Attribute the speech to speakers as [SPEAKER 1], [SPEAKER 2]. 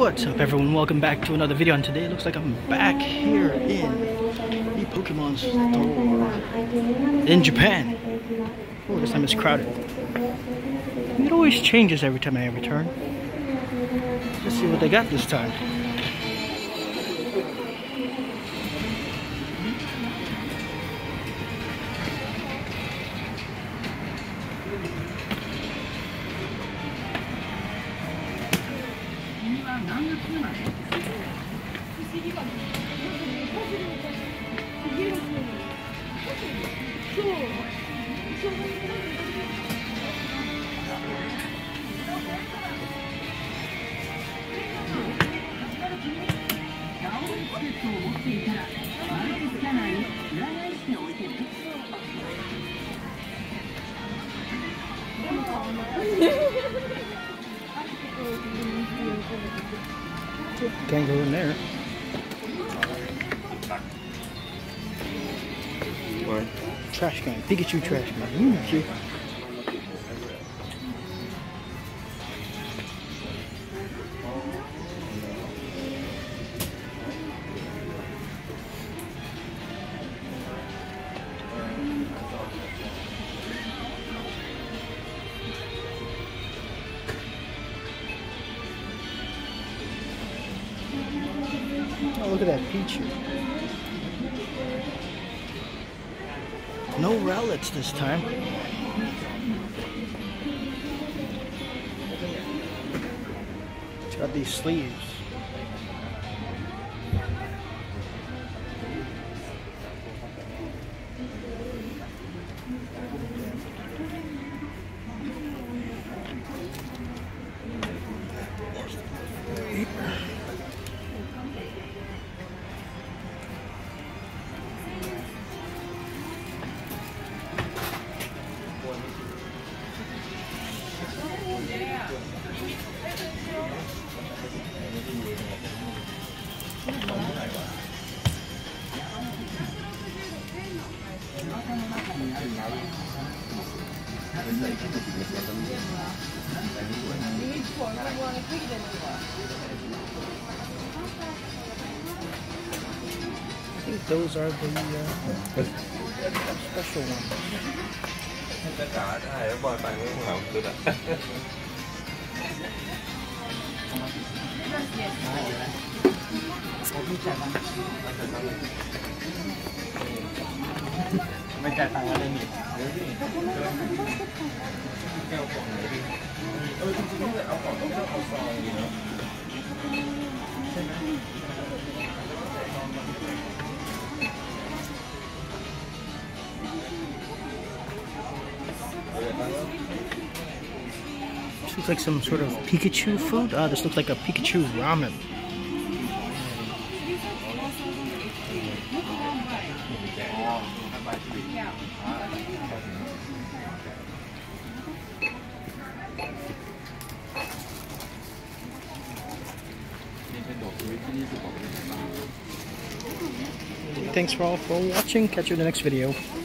[SPEAKER 1] What's up everyone, welcome back to another video, and today it looks like I'm back here in the Pokemon store in Japan. Oh, this time it's crowded. It always changes every time I return. Let's see what they got this time. Can't go in there.
[SPEAKER 2] What?
[SPEAKER 1] Trash can. Pikachu trash can. Pikachu. Oh, look at that Pichu. No relics this time. It's got these sleeves. I think those are the special ones. This looks like some sort of Pikachu food. This looks like a Pikachu ramen. Thanks for all for watching. Catch you in the next video.